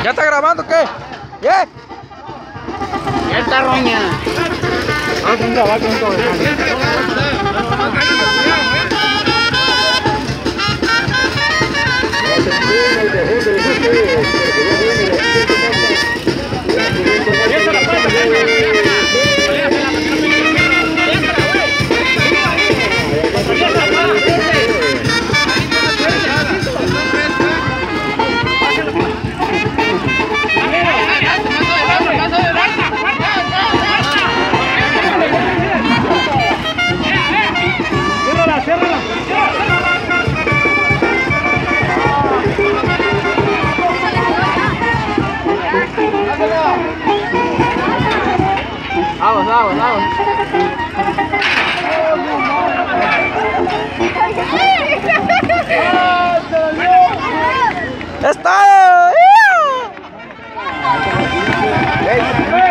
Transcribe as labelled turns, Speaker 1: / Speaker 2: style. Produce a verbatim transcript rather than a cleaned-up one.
Speaker 1: ¿Ya está grabando qué? ¿Ya?
Speaker 2: Ya está roña.
Speaker 1: Va con grabar con todo.
Speaker 2: Vamos, vamos, vamos.
Speaker 1: ¡Está!